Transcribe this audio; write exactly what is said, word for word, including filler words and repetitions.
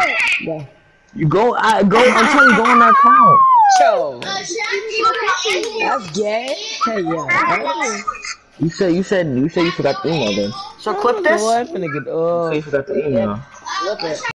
Yeah. You go, I go. I'm telling you, go on that account. Yo. That's gay. Hey, yeah. You said, you said, you said you forgot the email then. So clip this. Boy, I'm finna get You said up. you forgot the email. Flip it.